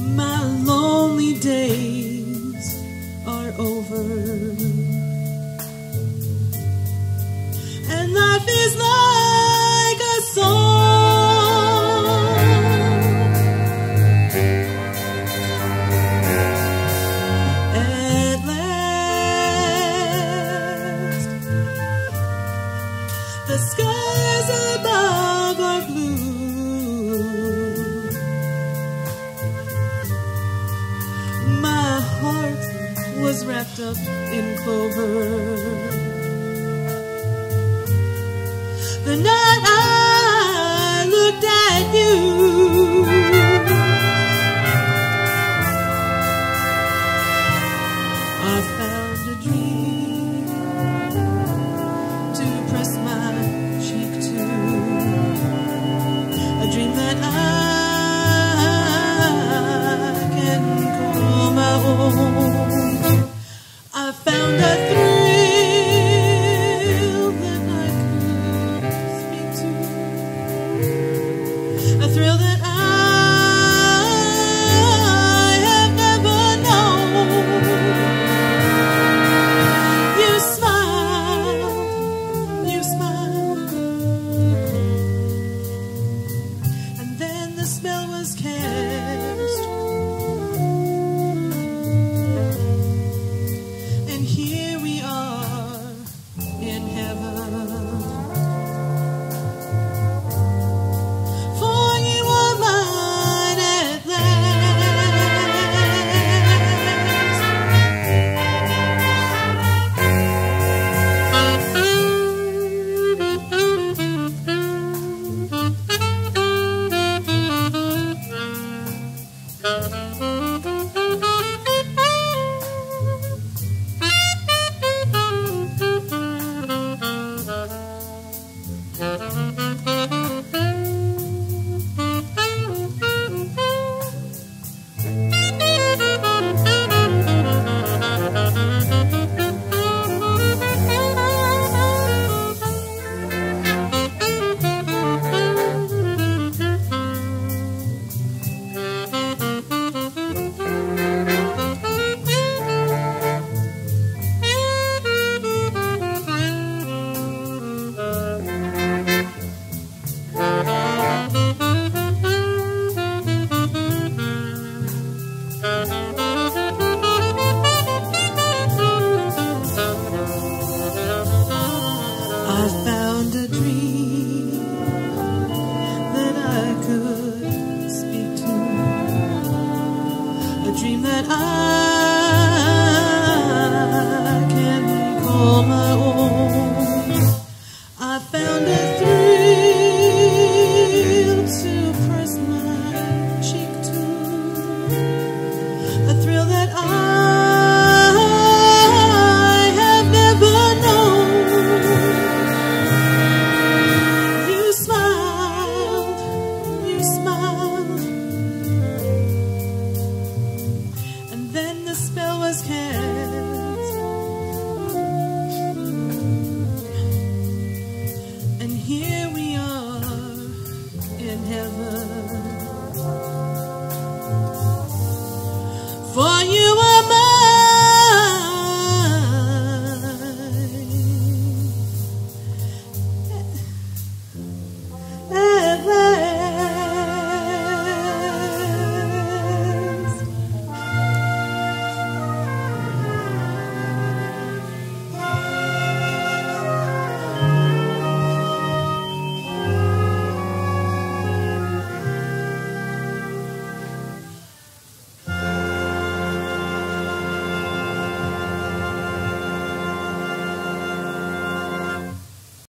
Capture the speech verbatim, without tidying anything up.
My lonely days are over, and life is like a song. At last, the skies above are blue. My heart was wrapped up in clover. The night I looked at you, I found a dream to press my cheek to, a dream that I can call my own. I found a thrill that I could speak to, a thrill that I have never known. You smiled, you smiled, and then the spell was cast, and here we are in heaven. For you are mine at I found a dream that I could speak to, a dream that I can call my own. I found a thrill to press my cheek to, a thrill that I have never known. You smiled, you smiled, and then the spell was cast, and here we are in heaven.